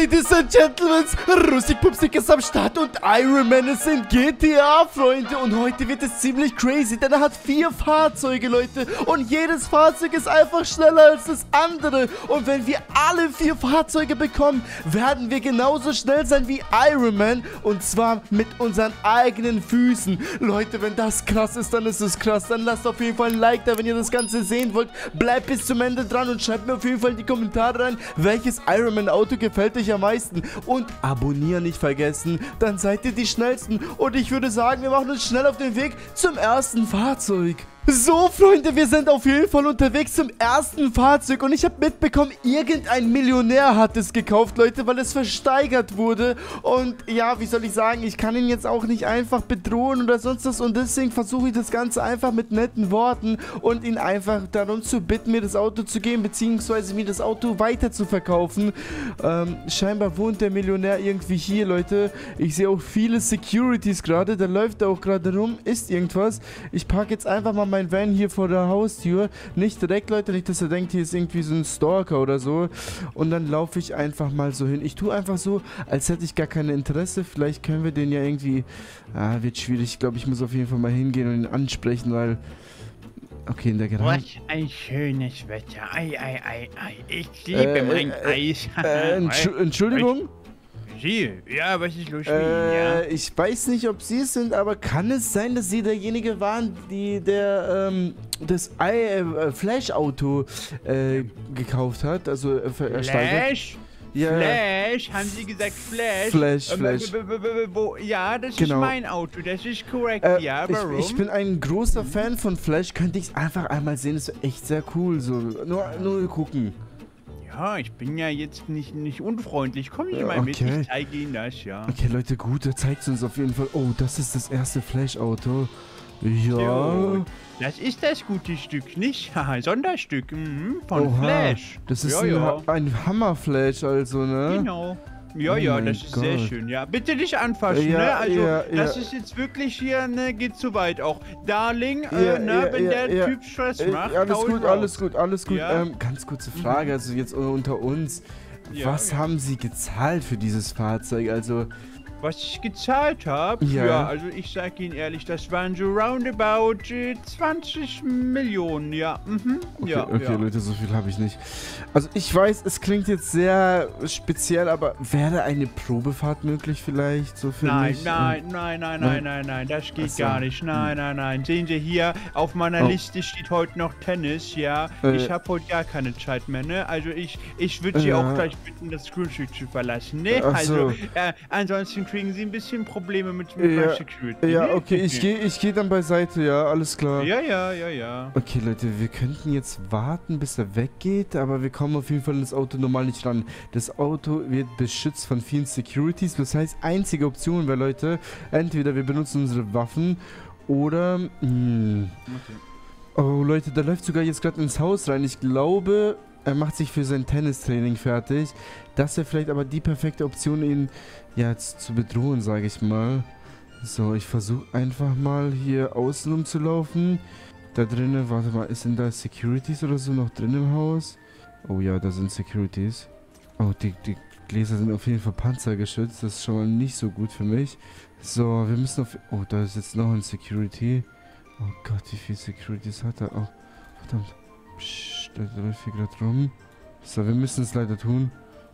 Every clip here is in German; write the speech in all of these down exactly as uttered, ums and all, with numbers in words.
Ladies and Gentlemen, Rustikpupsik ist am Start und Iron Man ist in G T A, Freunde. Und heute wird es ziemlich crazy, denn er hat vier Fahrzeuge, Leute. Und jedes Fahrzeug ist einfach schneller als das andere. Und wenn wir alle vier Fahrzeuge bekommen, werden wir genauso schnell sein wie Iron Man. Und zwar mit unseren eigenen Füßen. Leute, wenn das krass ist, dann ist es krass. Dann lasst auf jeden Fall ein Like da, wenn ihr das Ganze sehen wollt. Bleibt bis zum Ende dran und schreibt mir auf jeden Fall in die Kommentare rein, welches Iron Man Auto gefällt euch am meisten. Und abonnieren nicht vergessen, dann seid ihr die Schnellsten. Und ich würde sagen, wir machen uns schnell auf den Weg zum ersten Fahrzeug. So, Freunde, wir sind auf jeden Fall unterwegs zum ersten Fahrzeug und ich habe mitbekommen, irgendein Millionär hat es gekauft, Leute, weil es versteigert wurde. Und ja, wie soll ich sagen, ich kann ihn jetzt auch nicht einfach bedrohen oder sonst was und deswegen versuche ich das Ganze einfach mit netten Worten und ihn einfach darum zu bitten, mir das Auto zu geben, beziehungsweise mir das Auto weiter zu verkaufen. Ähm, scheinbar wohnt der Millionär irgendwie hier, Leute. Ich sehe auch viele Securities gerade, da läuft er auch gerade rum, ist irgendwas. Ich parke jetzt einfach mal mein Van hier vor der Haustür. Nicht direkt, Leute, nicht, dass er denkt, hier ist irgendwie so ein Stalker oder so. Und dann laufe ich einfach mal so hin. Ich tue einfach so, als hätte ich gar kein Interesse. Vielleicht können wir den ja irgendwie... Ah, wird schwierig. Ich glaube, ich muss auf jeden Fall mal hingehen und ihn ansprechen, weil... Okay, in der Garage... Was ein schönes Wetter. Ei, ei, ei, ei. Ich liebe äh, mein äh, Eis. Äh, Entsch Entschuldigung? Sie? Ja, was ist los mit Äh, Ihnen, ja? ich weiß nicht, ob Sie es sind, aber kann es sein, dass Sie derjenige waren, die der, ähm, das äh, Flash-Auto äh, gekauft hat? Also, äh, Flash? Ja. Flash? Haben Sie gesagt Flash? Flash, Ähm, Flash. wo, ja, das Genau. ist mein Auto, das ist korrekt, Äh, ja, warum? ich, ich bin ein großer Fan von Flash. Könnte ich es einfach einmal sehen? Das wäre echt sehr cool. So, nur, nur gucken. Ja, ich bin ja jetzt nicht, nicht unfreundlich. Kommen Sie mal Okay. mit, ich zeige Ihnen das, ja. Okay, Leute, gut, er zeigt es uns auf jeden Fall. Oh, das ist das erste Flash-Auto. Ja. Jo, das ist das gute Stück, nicht? Haha, Sonderstück, mhm, von Oha, Flash. Das ist ja, ein, ja. ein Hammer-Flash, also, ne? Genau. Ja, Oh ja, mein das ist sehr Gott. schön. Ja, bitte nicht anfassen, Ja, ne? Also, ja, das ja. ist jetzt wirklich hier, ne, geht zu weit auch. Darling, Ja, äh, ne, ja, wenn ja, der ja. Typ Stress Äh, macht, alles hau ihn gut, raus. alles gut, alles gut. Ja? Ähm, ganz kurze Frage, also jetzt unter uns. Ja, Was ja. haben Sie gezahlt für dieses Fahrzeug? Also, Was ich gezahlt habe? Ja. Ja, also ich sag Ihnen ehrlich, das waren so roundabout äh, zwanzig Millionen, ja. Mhm. okay, ja, okay ja. Leute, so viel habe ich nicht. Also ich weiß, es klingt jetzt sehr speziell, aber wäre eine Probefahrt möglich vielleicht so für Nein, mich? nein, Ähm, nein, nein, nein? nein, nein, nein, das geht Ach so. gar nicht. Nein, nein, nein. Sehen Sie hier, auf meiner Oh. Liste steht heute noch Tennis, ja. Äh. Ich habe heute gar keine Zeit mehr, ne? Also ich, ich würde Sie Ja. auch gleich bitten, das Grundstück zu verlassen, ne? Ach Also, so. äh, ansonsten kriegen Sie ein bisschen Probleme mit, mit Ja, meiner Security. Ja, ne? okay, ich gehe ich geh dann beiseite, ja, alles klar. Ja, ja, ja, ja. Okay, Leute, wir könnten jetzt warten, bis er weggeht, aber wir kommen auf jeden Fall in das Auto normal nicht ran. Das Auto wird beschützt von vielen Securities, das heißt, einzige Option wäre, Leute, entweder wir benutzen unsere Waffen oder... Mh, Okay. oh, Leute, da läuft sogar jetzt gerade ins Haus rein. Ich glaube, er macht sich für sein Tennistraining fertig. Das wäre vielleicht aber die perfekte Option, ihn ja, zu, zu bedrohen, sage ich mal. So, ich versuche einfach mal hier außen rumzulaufen. Da drinnen, warte mal, ist denn da Securities oder so noch drin im Haus? Oh ja, da sind Securities. Oh, die, die Gläser sind auf jeden Fall panzergeschützt. Das ist schon mal nicht so gut für mich. So, wir müssen auf... Oh, da ist jetzt noch ein Security. Oh Gott, wie viel Securities hat er? Oh, verdammt. Psst, da läuft hier gerade rum. So, wir müssen es leider tun.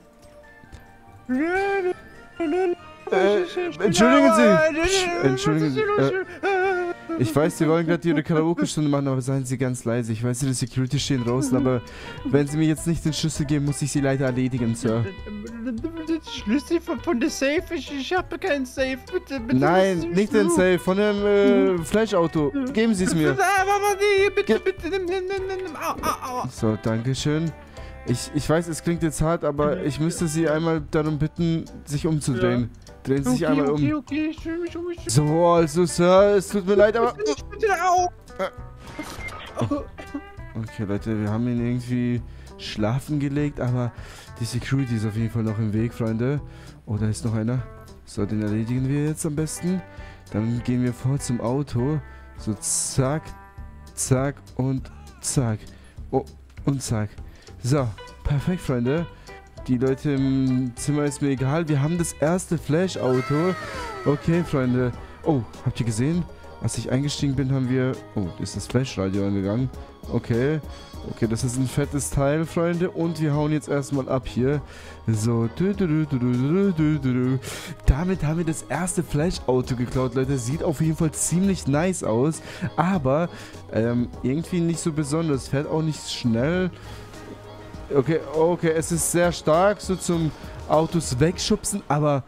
Äh, entschuldigen Sie. Psst, entschuldigen Sie. Äh, ich weiß, Sie wollen gerade Ihre Karaoke-Stunde machen, aber seien Sie ganz leise. Ich weiß, Ihre Security stehen draußen, aber wenn Sie mir jetzt nicht den Schlüssel geben, muss ich Sie leider erledigen, Sir. Schlüssel von, von der Safe? Ich, ich habe keinen Safe. Bitte, bitte. Nein, lassen Sie nicht mich den zu. Safe, von dem äh, Fleischauto. Geben Sie es mir. Aber nee, bitte, Ge- bitte, nimm, nimm, nimm, nimm, nimm. Au, au, au. So, danke schön. Ich, ich weiß, es klingt jetzt hart, aber ich müsste Sie einmal darum bitten, sich umzudrehen. Drehen Sie sich Okay, einmal um. okay, okay, ich will mich um mich. So, also, Sir, es tut mir leid, aber... Ich bitte, au. Okay, Leute, wir haben ihn irgendwie schlafen gelegt, aber die Security ist auf jeden Fall noch im Weg, Freunde. Oh, da ist noch einer. So, den erledigen wir jetzt am besten. Dann gehen wir vor zum Auto. So, zack, zack und zack. Oh, und zack. So, perfekt, Freunde. Die Leute im Zimmer ist mir egal. Wir haben das erste Flash-Auto. Okay, Freunde. Oh, habt ihr gesehen? Als ich eingestiegen bin, haben wir... Oh, ist das Flash-Radio angegangen. Okay. Okay, das ist ein fettes Teil, Freunde. Und wir hauen jetzt erstmal ab hier. So. Du, du, du, du, du, du, du, du. Damit haben wir das erste Flash-Auto geklaut, Leute. Sieht auf jeden Fall ziemlich nice aus. Aber ähm, irgendwie nicht so besonders. Fährt auch nicht schnell. Okay, okay, es ist sehr stark, so zum Autos wegschubsen, aber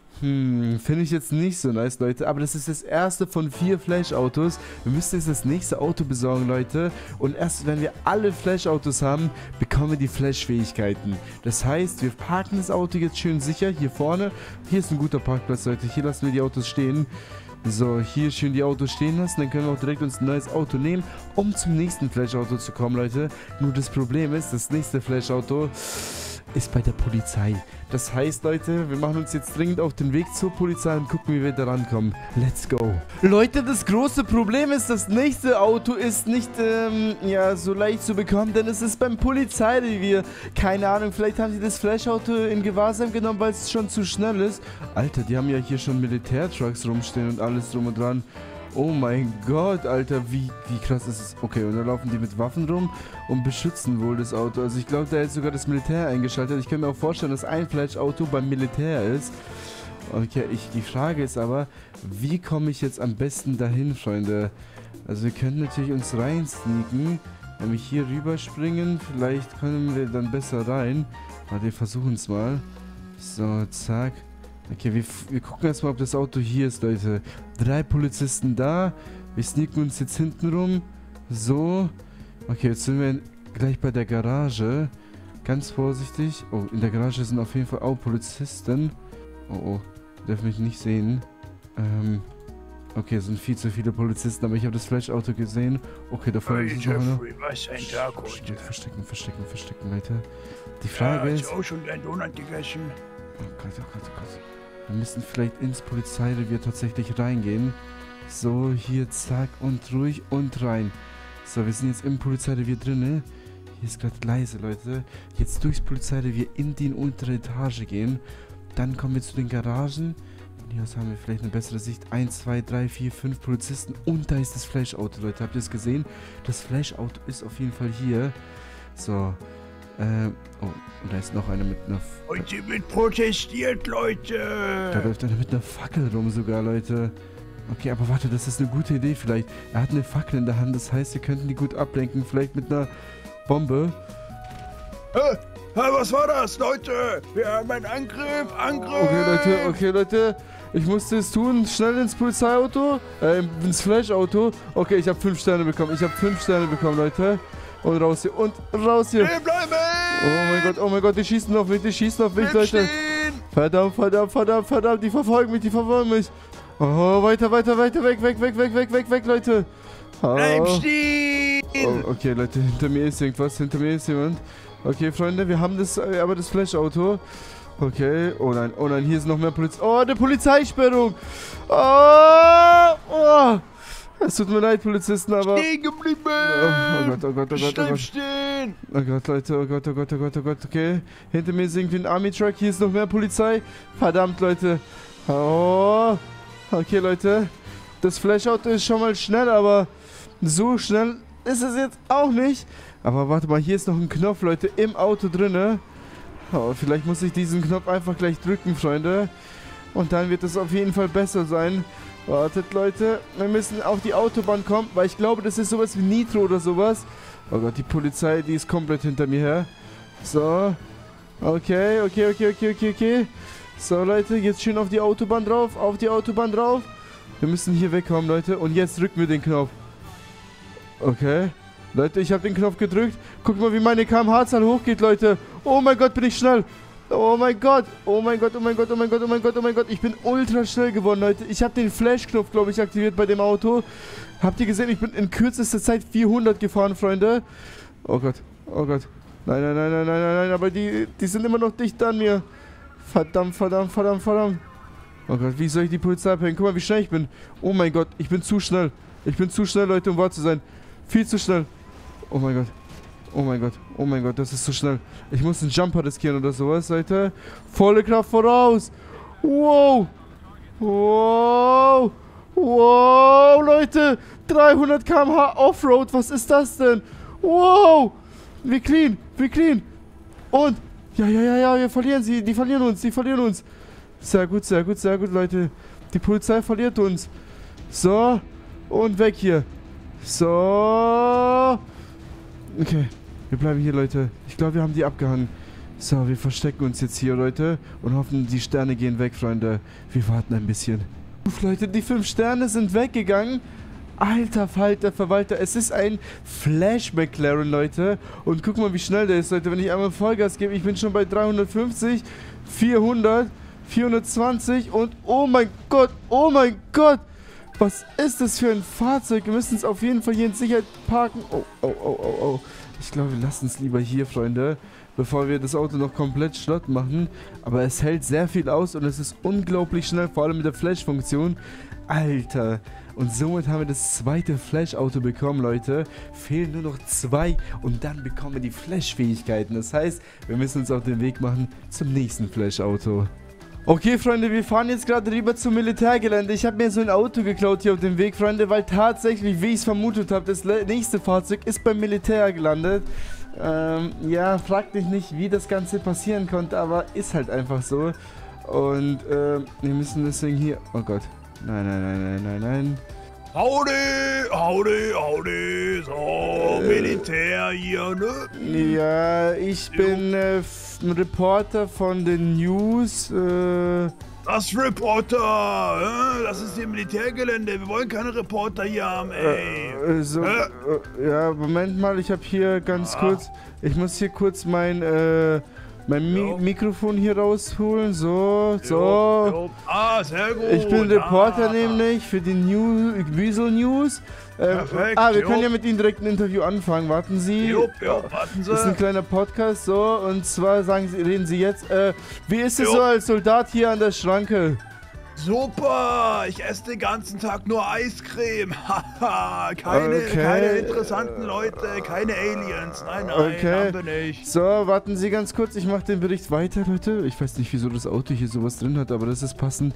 hm, finde ich jetzt nicht so nice, Leute. Aber das ist das erste von vier Flash-Autos. Wir müssen jetzt das nächste Auto besorgen, Leute. Und erst wenn wir alle Flash-Autos haben, bekommen wir die Flash-Fähigkeiten. Das heißt, wir parken das Auto jetzt schön sicher hier vorne. Hier ist ein guter Parkplatz, Leute. Hier lassen wir die Autos stehen. So, hier schön die Autos stehen lassen, dann können wir auch direkt uns ein neues Auto nehmen, um zum nächsten Flash-Auto zu kommen, Leute. Nur das Problem ist, das nächste Flash-Auto ist bei der Polizei. Das heißt, Leute, wir machen uns jetzt dringend auf den Weg zur Polizei und gucken, wie wir da rankommen. Let's go. Leute, das große Problem ist, das nächste Auto ist nicht, ähm, ja, so leicht zu bekommen, denn es ist beim Polizeirevier. Keine Ahnung, vielleicht haben sie das Flash-Auto in Gewahrsam genommen, weil es schon zu schnell ist. Alter, die haben ja hier schon Militärtrucks rumstehen und alles drum und dran. Oh mein Gott, Alter, wie, wie krass ist es. Okay, und dann laufen die mit Waffen rum und beschützen wohl das Auto. Also ich glaube, da ist sogar das Militär eingeschaltet. Ich kann mir auch vorstellen, dass ein Flash-Auto beim Militär ist. Okay, ich, die Frage ist aber, wie komme ich jetzt am besten dahin, Freunde? Also wir können natürlich uns rein sneaken. Wenn wir hier rüberspringen, vielleicht können wir dann besser rein. Warte, wir versuchen es mal. So, zack. Okay, wir, wir gucken erstmal, ob das Auto hier ist, Leute. Drei Polizisten da. Wir sneaken uns jetzt hinten rum. So. Okay, jetzt sind wir gleich bei der Garage. Ganz vorsichtig. Oh, in der Garage sind auf jeden Fall auch Polizisten. Oh, oh. Die dürfen mich nicht sehen. Ähm. Okay, es sind viel zu viele Polizisten, aber ich habe das Flash-Auto gesehen. Okay, da vorne ist noch einer. Was ein Tag heute. Verstecken, verstecken, verstecken, Leute. Die Frage ja, ist... Ich auch schon dein Donut gegessen. Oh Gott, oh Gott, oh Gott. Wir müssen vielleicht ins Polizeirevier tatsächlich reingehen. So, hier, zack, und ruhig und rein. So, wir sind jetzt im Polizeirevier drin. Hier ist gerade leise, Leute. Jetzt durchs Polizeirevier in die untere Etage gehen. Dann kommen wir zu den Garagen. Von hier aus haben wir vielleicht eine bessere Sicht. eins, zwei, drei, vier, fünf Polizisten. Und da ist das Flash-Auto, Leute. Habt ihr es gesehen? Das Flash-Auto ist auf jeden Fall hier. So. Ähm, oh, und da ist noch einer mit einer... Heute wird protestiert, Leute! Da läuft einer mit einer Fackel rum sogar, Leute. Okay, aber warte, das ist eine gute Idee vielleicht. Er hat eine Fackel in der Hand, das heißt, wir könnten die gut ablenken. Vielleicht mit einer Bombe. Hä? Hä, was war das, Leute? Wir haben einen Angriff! Angriff! Okay, Leute, okay, Leute. Ich musste es tun. Schnell ins Polizeiauto. Äh, ins Flash-Auto. Okay, ich habe fünf Sterne bekommen. Ich habe fünf Sterne bekommen, Leute. Und raus hier. Und raus hier. Stehen bleiben! Oh mein Gott, oh mein Gott, die schießen auf mich, die schießen auf mich, Bleib Leute. stehen! Verdammt, verdammt, verdammt, verdammt, die verfolgen mich, die verfolgen mich. Oh, weiter, weiter, weiter, weg, weg, weg, weg, weg, weg, weg, Leute. Oh. Bleib stehen! Oh, okay, Leute, hinter mir ist irgendwas, hinter mir ist jemand. Okay, Freunde, wir haben das, äh, aber das Flash-Auto. Okay, oh nein, oh nein, hier ist noch mehr Polizei. Oh, eine Polizeisperrung. Oh, oh. Es tut mir leid, Polizisten, aber... Stehen geblieben! Oh, oh Gott, oh Gott, oh Gott, oh Bleib Gott. stehen! Oh Gott, Leute, oh Gott, oh Gott, oh Gott, oh Gott, okay. Hinter mir ist irgendwie ein Army-Truck, hier ist noch mehr Polizei. Verdammt, Leute. Oh. Okay, Leute. Das Flash-Auto ist schon mal schnell, aber so schnell ist es jetzt auch nicht. Aber warte mal, hier ist noch ein Knopf, Leute, im Auto drinne. Oh, vielleicht muss ich diesen Knopf einfach gleich drücken, Freunde. Und dann wird es auf jeden Fall besser sein. Wartet, Leute. Wir müssen auf die Autobahn kommen, weil ich glaube, das ist sowas wie Nitro oder sowas. Oh Gott, die Polizei, die ist komplett hinter mir her. So. Okay, okay, okay, okay, okay, okay. So, Leute, jetzt schön auf die Autobahn drauf. Auf die Autobahn drauf. Wir müssen hier wegkommen, Leute. Und jetzt drücken wir den Knopf. Okay. Leute, ich habe den Knopf gedrückt. Guck mal, wie meine K M H-Zahl hochgeht, Leute. Oh mein Gott, bin ich schnell. Oh mein Gott, oh mein Gott, oh mein Gott, oh mein Gott, oh mein Gott, oh mein Gott. Ich bin ultra schnell geworden, Leute. Ich habe den Flash-Knopf, glaube ich, aktiviert bei dem Auto. Habt ihr gesehen, ich bin in kürzester Zeit vierhundert gefahren, Freunde. Oh Gott, oh Gott. Nein, nein, nein, nein, nein, nein, nein, aber die, die sind immer noch dicht an mir. Verdammt, verdammt, verdammt, verdammt. Oh Gott, wie soll ich die Polizei abhängen? Guck mal, wie schnell ich bin. Oh mein Gott, ich bin zu schnell. Ich bin zu schnell, Leute, um wahr zu sein. Viel zu schnell. Oh mein Gott. Oh mein Gott, oh mein Gott, das ist so schnell. Ich muss einen Jumper riskieren oder sowas, Leute. Volle Kraft voraus. Wow. Wow. Wow, Leute. dreihundert Kilometer pro Stunde Offroad, was ist das denn? Wow. Wir clean, wir clean. Und, ja, ja, ja, ja, wir verlieren sie. Die verlieren uns, die verlieren uns. Sehr gut, sehr gut, sehr gut, Leute. Die Polizei verliert uns. So. Und weg hier. So. Okay. Wir bleiben hier, Leute. Ich glaube, wir haben die abgehangen. So, wir verstecken uns jetzt hier, Leute. Und hoffen, die Sterne gehen weg, Freunde. Wir warten ein bisschen. Uff, Leute, die fünf Sterne sind weggegangen. Alter Falter, Verwalter. Es ist ein Flash McLaren, Leute. Und guck mal, wie schnell der ist, Leute. Wenn ich einmal Vollgas gebe, ich bin schon bei dreihundertfünfzig, vierhundert, vierhundertzwanzig und oh mein Gott, oh mein Gott. Was ist das für ein Fahrzeug? Wir müssen es auf jeden Fall hier in Sicherheit parken. Oh, oh, oh, oh, oh. Ich glaube, wir lassen es lieber hier, Freunde, bevor wir das Auto noch komplett schlott machen. Aber es hält sehr viel aus und es ist unglaublich schnell, vor allem mit der Flash-Funktion. Alter. Und somit haben wir das zweite Flash-Auto bekommen, Leute. Fehlen nur noch zwei und dann bekommen wir die Flash-Fähigkeiten. Das heißt, wir müssen uns auf den Weg machen zum nächsten Flash-Auto. Okay, Freunde, wir fahren jetzt gerade rüber zum Militärgelände. Ich habe mir so ein Auto geklaut hier auf dem Weg, Freunde, weil tatsächlich, wie ich es vermutet habe, das nächste Fahrzeug ist beim Militär gelandet. Ähm, ja, fragt mich nicht, wie das Ganze passieren konnte, aber ist halt einfach so. Und, ähm, wir müssen deswegen hier... Oh Gott. Nein, nein, nein, nein, nein, nein. Howdy, howdy, howdy, so, Militär hier, ne? Ja, ich bin äh, ein Reporter von den News. Äh, Was Reporter? Äh? Das ist hier Militärgelände, wir wollen keine Reporter hier haben, ey. Äh, so, äh? Äh, ja, Moment mal, ich habe hier ganz ah. kurz, ich muss hier kurz mein, äh, mein Mi Mikrofon hier rausholen, so, so. Jo, jo. Ah, sehr gut. Ich bin Reporter ah. nämlich für die New Weasel News. Ähm, Perfekt, ah, wir jo. können ja mit Ihnen direkt ein Interview anfangen. Warten Sie. Jo, jo, warten Sie. Das ist ein kleiner Podcast, so. Und zwar sagen Sie, reden Sie jetzt. Äh, wie ist es Jo. so als Soldat hier an der Schranke? Super, ich esse den ganzen Tag nur Eiscreme. Haha, keine, Okay. keine interessanten Leute, keine Aliens. Nein, nein, Okay. haben wir nicht. So, warten Sie ganz kurz, ich mache den Bericht weiter, Leute. Ich weiß nicht, wieso das Auto hier sowas drin hat, aber das ist passend.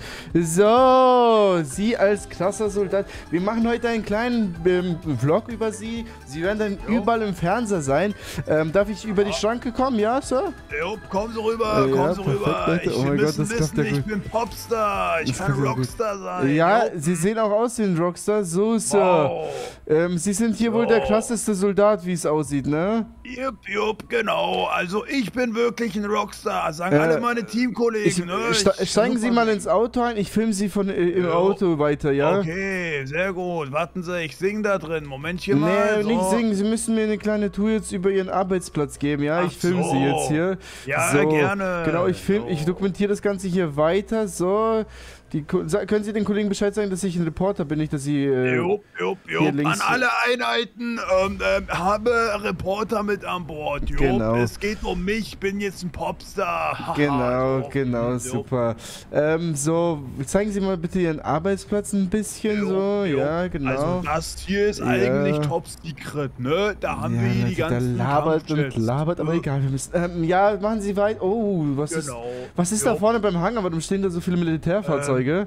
So, Sie als krasser Soldat. Wir machen heute einen kleinen ähm, Vlog über Sie. Sie werden dann Jo. überall im Fernseher sein. Ähm, darf ich über die Schranke kommen, ja, Sir? Jo, kommen Sie rüber, Äh, kommen ja, Sie perfekt, rüber. Leute. Ich, Oh wir mein Gott, müssen das klappt wissen, ja ich gut. bin Popstar. Ich Das kann klappt ja gut. Rockstar sein. Ja, Jo. Sie sehen auch aus wie ein Rockstar. So, Sir. Wow. Ähm, Sie sind hier wohl der So. krasseste Soldat, wie es aussieht, ne? Jupp, jupp, genau. Also ich bin wirklich ein Rockstar, sagen Äh, alle meine Teamkollegen. Ich, ne? ste Ich- steigen Sie super. mal ins Auto ein. Ich filme Sie von äh, im Jo. Auto weiter, ja? Okay, sehr gut. Warten Sie, ich sing da drin. Momentchen Nee, mal. So. nicht singen. Sie müssen mir eine kleine Tour jetzt über Ihren Arbeitsplatz geben, ja? Ach Ich filme so. Sie jetzt hier. Ja, so, gerne. Genau, ich film, ich So. dokumentiere das Ganze hier weiter. So, die, Ko- sa- können Sie den Kollegen Bescheid sagen, dass ich ein Reporter bin, nicht, dass Sie... Äh, Jupp, jupp, hier jupp. links- An alle Einheiten ähm, ähm, habe Reporter mit an Bord. Jupp, Genau. es geht um mich, ich bin jetzt ein Popstar. Haha, Genau, so. genau, Jupp. super. Ähm, so, zeigen Sie mal bitte Ihren Arbeitsplatz ein bisschen, Jupp, so, jupp. ja, genau. Also das hier ist Ja. eigentlich Top Secret, ne? Da haben ja, wir hier die Leute, ganzen der labert und Kampfjets, labert, aber ne? egal, wir müssen, ähm, ja, machen Sie weiter. Oh, was ist, Genau. was ist da Jupp. vorne beim Hangar? Warum stehen da so viele Militärfahrzeuge?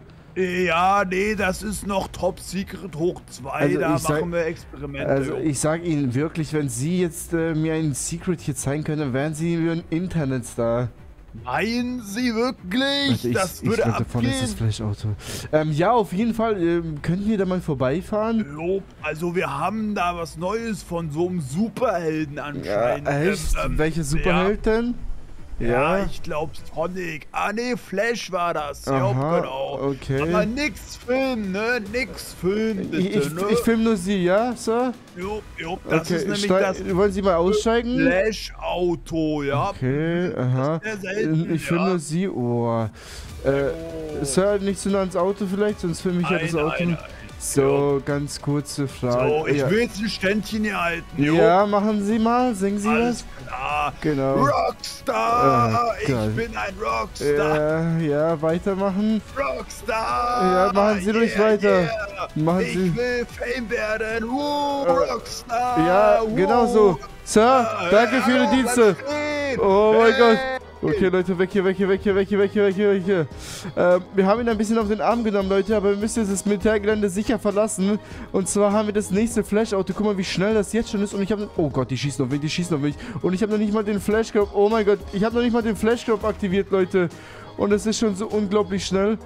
Ja, nee, das ist noch Top Secret hoch zwei, Also da ich sag- machen wir Experimente. Also jo. ich sage Ihnen wirklich, wenn Sie jetzt äh, mir ein Secret hier zeigen können, dann wären Sie wie ein Internetstar. Meinen Sie wirklich? Also ich, das ich würde glaube, da vorne ist das abgehen? Flash-Auto. Ähm, ja, auf jeden Fall. Ähm, könnten wir da mal vorbeifahren? Jo, also wir haben da was Neues von so einem Superhelden Ja, anscheinend. echt? Ähm, ähm, Welche Superheld denn? Ja, ja, ich glaube Sonic. Ah ne, Flash war das. Ja, Aha, genau. okay. Aber nix Film, ne? Nix Film, bitte, Ich, ich, ne? ich filme nur Sie, ja, Sir? Jo, jo, das Okay, ist nämlich steig- das wollen Sie mal aussteigen? Flash-Auto, ja. Okay, aha. Das ist sehr selten, Ich filme ja. nur Sie. Oh. Äh, Sir, nicht so nah ans Auto vielleicht, sonst filme ich ja Nein, das Auto. nein, nein. So, ganz kurze Frage. So, ich ja. will jetzt ein Ständchen hier halten. Jo. Ja, machen Sie mal, singen Sie Alles was. klar. Genau. Rockstar, Oh, geil. ich bin ein Rockstar. Ja, ja, weitermachen. Rockstar. Ja, machen Sie ruhig weiter. Yeah. Machen ich Sie. will Fame werden. Uh, Äh, Rockstar. Ja, uh. genau so. Sir, danke für Ihre Hallo, Dienste. bleib stehen. Oh mein Hey. Gott. Okay, Leute, weg hier, weg hier, weg hier, weg hier, weg hier, weg hier, weg hier. Ähm, wir haben ihn ein bisschen auf den Arm genommen, Leute, aber wir müssen jetzt das Militärgelände sicher verlassen. Und zwar haben wir das nächste Flash-Auto. Guck mal, wie schnell das jetzt schon ist. Und ich habe... Oh Gott, die schießen auf mich, die schießen auf mich. Und ich habe noch nicht mal den Flash-Knopf... Oh mein Gott, ich habe noch nicht mal den Flash-Knopf aktiviert, Leute. Und es ist schon so unglaublich schnell.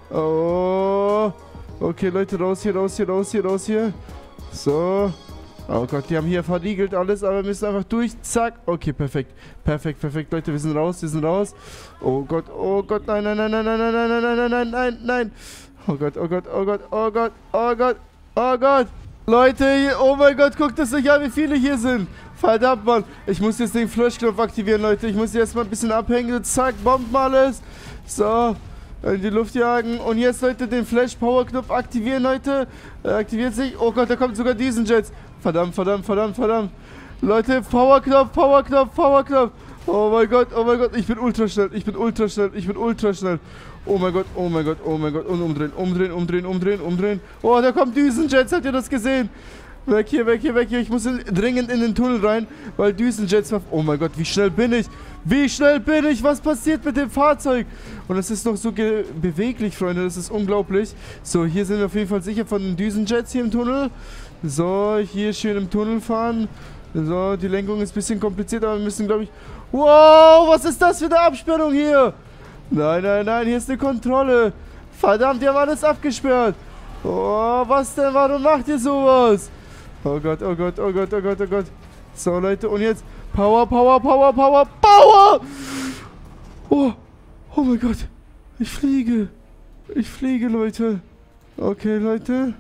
Oh. Okay, Leute, raus hier, raus hier, raus hier, raus hier. So. Oh Gott, die haben hier verriegelt alles, aber wir müssen einfach durch. Zack. Okay, perfekt. Perfekt, perfekt, Leute. Wir sind raus, wir sind raus. Oh Gott, oh Gott, nein, nein, nein, nein, nein, nein, nein, nein, nein, nein, nein, nein. Oh Gott, oh Gott, oh Gott, oh Gott, oh Gott, oh Gott. Leute, hier, oh mein Gott, guckt es euch an, wie viele hier sind. Verdammt, Mann. Ich muss jetzt den Flash-Knopf aktivieren, Leute. Ich muss hier erstmal ein bisschen abhängen. Zack, bomben alles. So. In die Luft jagen. Und jetzt, Leute, den Flash-Power-Knopf aktivieren, Leute. Er aktiviert sich. Oh Gott, da kommt sogar diesen Jets. Verdammt, verdammt, verdammt, verdammt. Leute, Power-Knopf, Power-Knopf, Power-Knopf. Oh mein Gott, oh mein Gott. Ich bin ultra schnell. Ich bin ultra schnell. Ich bin ultra schnell. Oh mein Gott, oh mein Gott, oh mein Gott. Und umdrehen, umdrehen, umdrehen, umdrehen, umdrehen. Oh, da kommt Düsenjets. Habt ihr das gesehen? Weg hier, weg hier, weg hier. Ich muss in, dringend in den Tunnel rein, weil Düsenjets... Oh mein Gott, wie schnell bin ich? Wie schnell bin ich? Was passiert mit dem Fahrzeug? Und es ist noch so beweglich, Freunde. Das ist unglaublich. So, hier sind wir auf jeden Fall sicher von den Düsenjets hier im Tunnel. So, hier schön im Tunnel fahren. So, die Lenkung ist ein bisschen kompliziert, aber wir müssen, glaube ich... Wow, was ist das für eine Absperrung hier? Nein, nein, nein, hier ist eine Kontrolle. Verdammt, die haben alles abgesperrt. Oh, was denn? Warum macht ihr sowas? Oh Gott, oh Gott, oh Gott, oh Gott, oh Gott. So, Leute, und jetzt Power, Power, Power, Power, Power! Oh, oh mein Gott. Ich fliege. Ich fliege, Leute. Okay, Leute.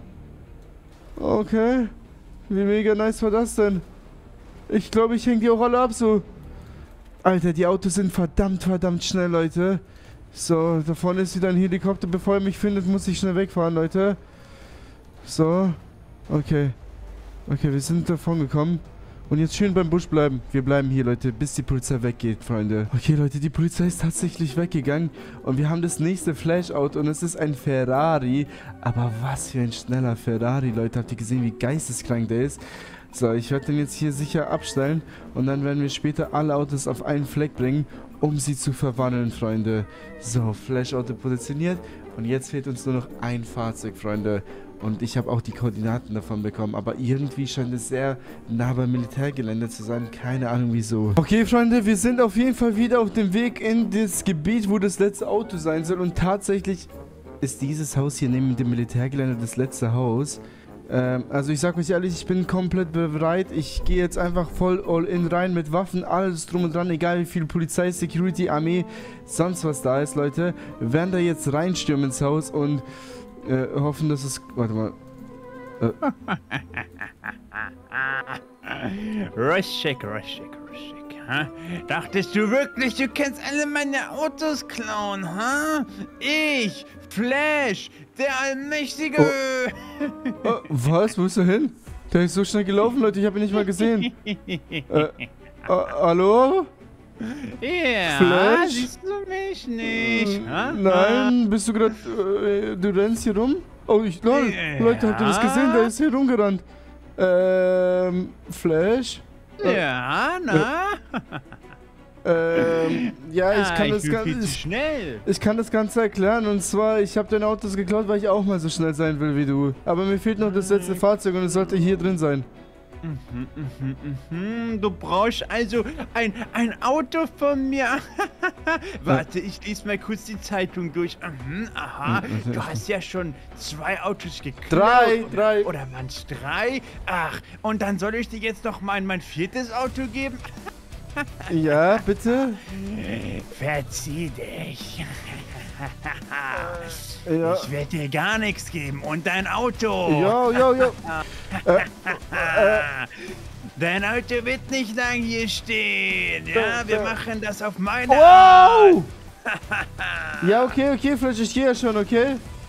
Okay. Wie mega nice war das denn? Ich glaube, ich hänge die auch alle ab, so. Alter, die Autos sind verdammt, verdammt schnell, Leute. So, da vorne ist wieder ein Helikopter. Bevor er mich findet, muss ich schnell wegfahren, Leute. So. Okay. Okay, wir sind davon gekommen. Und jetzt schön beim Busch bleiben. Wir bleiben hier, Leute, bis die Polizei weggeht, Freunde. Okay, Leute, die Polizei ist tatsächlich weggegangen. Und wir haben das nächste Flash-Out. Und es ist ein Ferrari. Aber was für ein schneller Ferrari, Leute. Habt ihr gesehen, wie geisteskrank der ist? So, ich werde den jetzt hier sicher abstellen. Und dann werden wir später alle Autos auf einen Fleck bringen, um sie zu verwandeln, Freunde. So, Flash-Auto positioniert. Und jetzt fehlt uns nur noch ein Fahrzeug, Freunde. Und ich habe auch die Koordinaten davon bekommen. Aber irgendwie scheint es sehr nah beim Militärgelände zu sein. Keine Ahnung wieso. Okay, Freunde, wir sind auf jeden Fall wieder auf dem Weg in das Gebiet, wo das letzte Auto sein soll. Und tatsächlich ist dieses Haus hier neben dem Militärgelände das letzte Haus. Ähm, also ich sag euch ehrlich, ich bin komplett bereit. Ich gehe jetzt einfach voll all in rein mit Waffen, alles drum und dran, egal wie viel Polizei, Security, Armee, sonst was da ist, Leute. Wir werden da jetzt reinstürmen ins Haus und äh, hoffen, dass es... Warte mal. Äh. Rushek, Rushek, Rushek, ha? Dachtest du wirklich, du kannst alle meine Autos klauen, ha? Ich, Flash, der Allmächtige. Oh. Oh, was? Wo ist er hin? Der ist so schnell gelaufen, Leute, ich habe ihn nicht mal gesehen. äh, äh, hallo? Ja, Flash? siehst du mich nicht? Äh, nein, bist du gerade... Äh, du rennst hier rum? Oh, ich... Lol, Ja. Leute, habt ihr das gesehen? Der ist hier rumgerannt. Ähm, Flash? Ja, na? Ähm, ja, ich Ah, kann ich das bin viel zu Ganze... schnell. Ich kann das Ganze erklären und zwar, ich habe deine Autos geklaut, weil ich auch mal so schnell sein will wie du. Aber mir fehlt noch das letzte Fahrzeug und es sollte hier drin sein. Mhm, mhm, mhm. Du brauchst also ein, ein Auto von mir. Warte, ich lese mal kurz die Zeitung durch. Mhm, aha, du hast ja schon zwei Autos geklaut. Drei, oder, drei. Oder waren es drei? Ach, und dann soll ich dir jetzt noch mal mein viertes Auto geben? Ja, bitte? Verzieh dich. Ja. Ich werde dir gar nichts geben. Und dein Auto. Jo, jo, jo. äh, äh, Dein Auto wird nicht lang hier stehen. Ja, Äh, wir äh. machen das auf meine Art. wow! Ja, okay, okay, Flash, ich gehe ja schon, okay?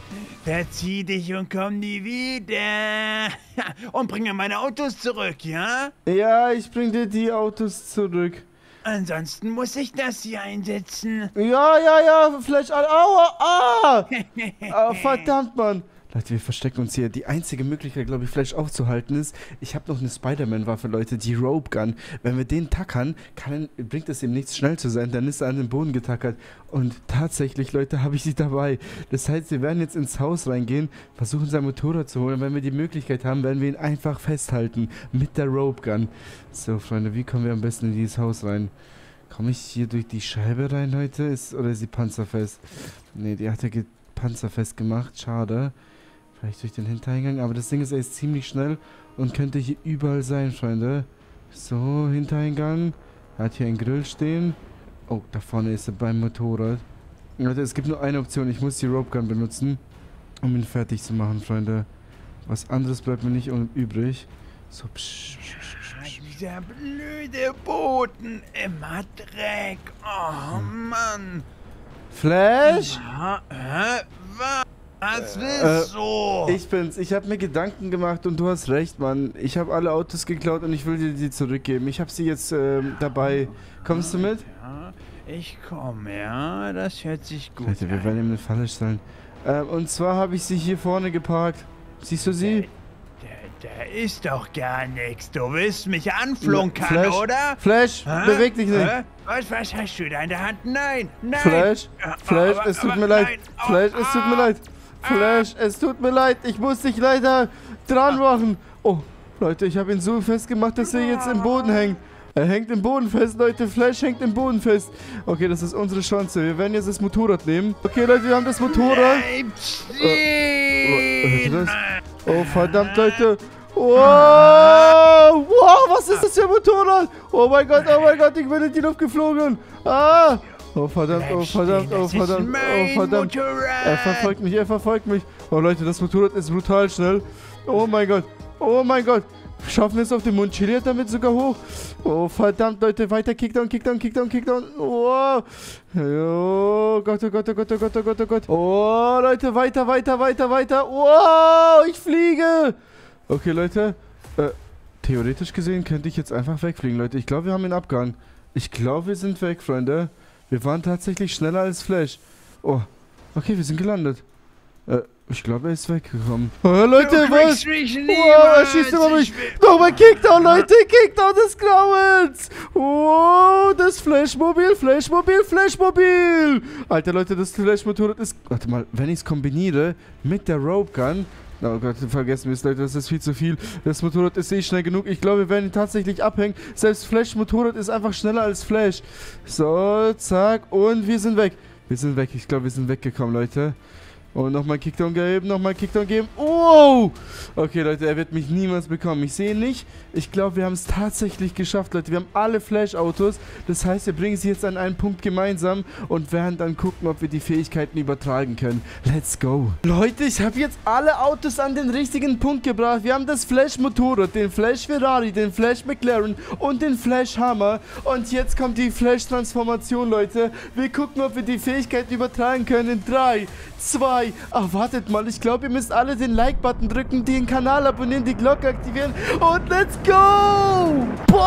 Verzieh dich und komm nie wieder. Und bringe meine Autos zurück, ja? Ja, ich bring dir die Autos zurück. Ansonsten muss ich das hier einsetzen. Ja, ja, ja, vielleicht... Aua, ah! Ah, verdammt, Mann. Leute, wir verstecken uns hier. Die einzige Möglichkeit, glaube ich, Flash aufzuhalten ist, ich habe noch eine Spider-Man-Waffe, Leute, die Rope Gun. Wenn wir den tackern, kann, bringt es ihm nichts, schnell zu sein, dann ist er an den Boden getackert. Und tatsächlich, Leute, habe ich sie dabei. Das heißt, wir werden jetzt ins Haus reingehen, versuchen sein Motorrad zu holen. Und wenn wir die Möglichkeit haben, werden wir ihn einfach festhalten mit der Rope Gun. So, Freunde, wie kommen wir am besten in dieses Haus rein? Komme ich hier durch die Scheibe rein, Leute? Ist, oder ist sie panzerfest? Ne, die hat er panzerfest gemacht. Schade. Vielleicht durch den Hintereingang. Aber das Ding ist, er ist ziemlich schnell und könnte hier überall sein, Freunde. So, Hintereingang. Er hat hier einen Grill stehen. Oh, da vorne ist er beim Motorrad. Leute, es gibt nur eine Option. Ich muss die Rope Gun benutzen, um ihn fertig zu machen, Freunde. Was anderes bleibt mir nicht übrig. So, psch, psch, psch, psch, psch. Dieser blöde Boden, immer Dreck. Oh, Mann. Flash? Ja, hä? Was Äh, willst du? Ich bin's. Ich habe mir Gedanken gemacht und du hast recht, Mann. Ich habe alle Autos geklaut und ich will dir die zurückgeben. Ich habe sie jetzt ähm, dabei. Kommst du mit? Ja, ich komme, ja. Das hört sich gut Leute, wir an. werden ihm eine Falle stellen. Ähm, und zwar habe ich sie hier vorne geparkt. Siehst du sie? Da, da ist doch gar nichts. Du willst mich anflunkern, Flash, oder? Flash, Hä? beweg dich nicht. Hä? Was, was hast du da in der Hand? Nein, nein. Flash, Flash, Aber- es tut aber mir leid. nein. Au, Flash, es tut mir ah. leid. Flash, es tut mir leid. Ich muss dich leider dran machen. Oh, Leute, ich habe ihn so festgemacht, dass er jetzt im Boden hängt. Er hängt im Boden fest, Leute. Flash hängt im Boden fest. Okay, das ist unsere Chance. Wir werden jetzt das Motorrad nehmen. Okay, Leute, wir haben das Motorrad. Bleib Äh, stehen. hört ihr das? Oh, verdammt, Leute. Wow, wow, was ist das für ein Motorrad? Oh mein Gott, oh mein Gott, ich bin in die Luft geflogen. Ah. Oh verdammt, oh verdammt, oh verdammt, oh verdammt. Er verfolgt mich, er verfolgt mich. Oh Leute, das Motorrad ist brutal schnell. Oh mein Gott, oh mein Gott. Schaffen wir es auf den Mund, chilliert damit sogar hoch. Oh verdammt, Leute, weiter, Kickdown, Kickdown, Kickdown, Kickdown. Oh. Oh Gott, oh Gott, oh Gott, oh Gott, oh Gott, oh Gott. Oh Leute, weiter, weiter, weiter, weiter. Oh, ich fliege. Okay, Leute. Äh, theoretisch gesehen könnte ich jetzt einfach wegfliegen, Leute. Ich glaube, wir haben den Abgang. Ich glaube, wir sind weg, Freunde. Wir waren tatsächlich schneller als Flash. Oh, okay, wir sind gelandet. Äh, ich glaube, er ist weggekommen. Oh, Leute, Du was? kriegst mich Wow, er schießt niemals. über mich. Ich will- Nochmal Kickdown, Leute. Kickdown des Grauens. Oh, das Flashmobil, Flashmobil, Flashmobil. Alter, Leute, das Flashmotorrad ist... Warte mal, wenn ich es kombiniere mit der Rope Gun... Oh Gott, vergessen wir es, Leute, das ist viel zu viel. Das Motorrad ist eh schnell genug. Ich glaube, wir werden ihn tatsächlich abhängen. Selbst Flash-Motorrad ist einfach schneller als Flash. So, zack, und wir sind weg. Wir sind weg, ich glaube, wir sind weggekommen, Leute. Und nochmal Kickdown geben, nochmal Kickdown geben. Wow! Okay, Leute, er wird mich niemals bekommen. Ich sehe ihn nicht. Ich glaube, wir haben es tatsächlich geschafft, Leute. Wir haben alle Flash-Autos. Das heißt, wir bringen sie jetzt an einen Punkt gemeinsam und werden dann gucken, ob wir die Fähigkeiten übertragen können. Let's go. Leute, ich habe jetzt alle Autos an den richtigen Punkt gebracht. Wir haben das Flash-Motorrad, den Flash-Ferrari, den Flash-McLaren und den Flash-Hammer. Und jetzt kommt die Flash-Transformation, Leute. Wir gucken, ob wir die Fähigkeiten übertragen können. In drei, zwei, ach, wartet mal. Ich glaube, ihr müsst alle den Like-Button drücken, den Kanal abonnieren, die Glocke aktivieren und let's go!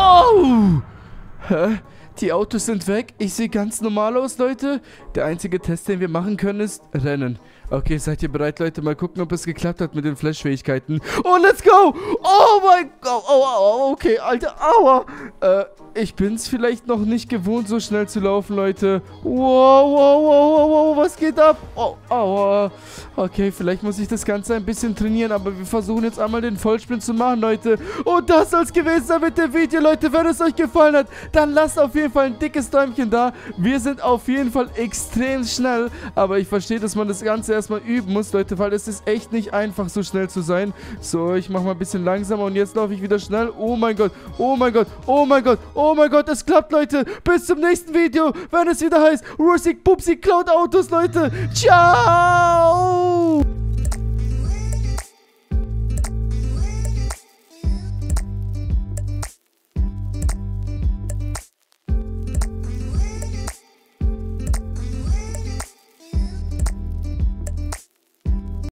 Wow! Hä? Die Autos sind weg. Ich sehe ganz normal aus, Leute. Der einzige Test, den wir machen können, ist Rennen. Okay, seid ihr bereit, Leute? Mal gucken, ob es geklappt hat mit den Flash-Fähigkeiten. Oh, let's go! Oh mein Gott! Oh, oh, oh, okay, Alter, aua! Äh, ich bin's vielleicht noch nicht gewohnt, so schnell zu laufen, Leute. Wow, wow, wow, wow, wow, was geht ab? Oh, aua. Okay, vielleicht muss ich das Ganze ein bisschen trainieren, aber wir versuchen jetzt einmal den Vollsprint zu machen, Leute. Und das soll es gewesen sein mit dem Video, Leute. Wenn es euch gefallen hat, dann lasst auf jeden Fall ein dickes Däumchen da. Wir sind auf jeden Fall extrem schnell, aber ich verstehe, dass man das Ganze erstmal üben muss, Leute, weil es ist echt nicht einfach, so schnell zu sein. So, ich mache mal ein bisschen langsamer und jetzt laufe ich wieder schnell. Oh mein Gott, oh mein Gott, oh mein Gott, oh mein Gott, es klappt, Leute. Bis zum nächsten Video, wenn es wieder heißt Rusik Pupsi Cloud Autos, Leute. Ciao!